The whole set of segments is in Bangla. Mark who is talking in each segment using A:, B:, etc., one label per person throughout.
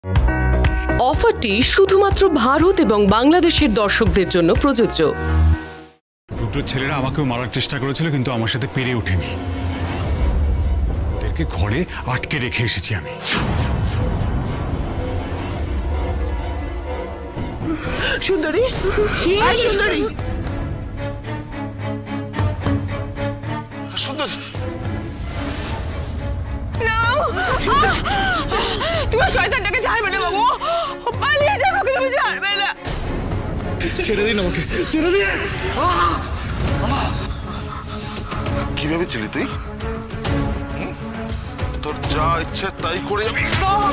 A: অফারটি শুধুমাত্র ভারত এবং বাংলাদেশের দর্শকদের জন্য প্রযোজ্য।
B: দুটো ছেলেরা আমাকেও মারার চেষ্টা করেছিল, কিন্তু আমার সাথে পেরে ওঠেনি। ওদেরকে ঘরে আটকে রেখে এসেছি আমি।
C: সুন্দরী, সুন্দরী,
D: সুন্দরী,
C: তুমি শয়তানটাকে ছাড়বে না বাবু, পালিয়ে যাবে, ওকে তুমি ছাড়বে না।
D: ছেড়ে দিন আমাকে, ছেড়ে দিন। কি ভেবেছিলি তুই? তোর যা ইচ্ছে তাই করে যাবি।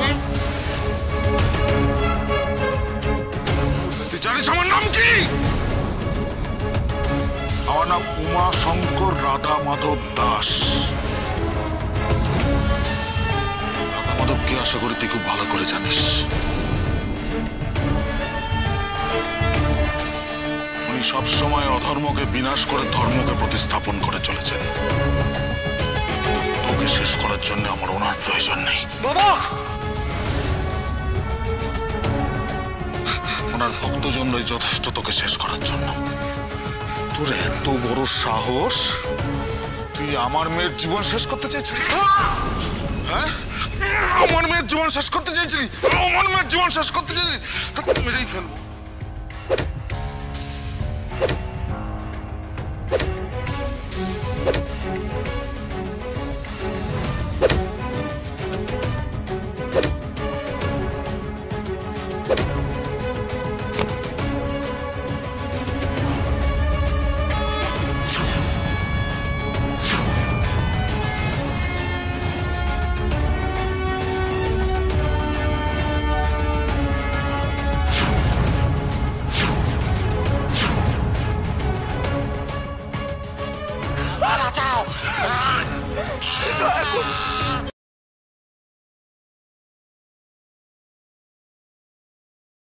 D: তুই জানিস আমার নাম কি? আমার নাম উমা শঙ্কর রাধা মাধব দাস। রাধা মাধবকে আশা করি তুই খুব ভালো করে জানিস। উনি সবসময় অধর্মকে বিনাশ করে ধর্মকে প্রতিস্থাপন করে চলেছেন। তোকে শেষ করার জন্য আমার ওনার প্রয়োজন নেই। ওনার ভক্তজনরাই যথেষ্ট তোকে শেষ করার জন্য। তোর এত বড় সাহস, তুই আমার মেয়ের জীবন শেষ করতে চাইছিলি? হ্যাঁ, আমার মেয়ের জীবন শেষ করতে চাইছিলি? আমার মেয়ের জীবন শেষ করতে চাইছিলি? মেরেই ফেলবো।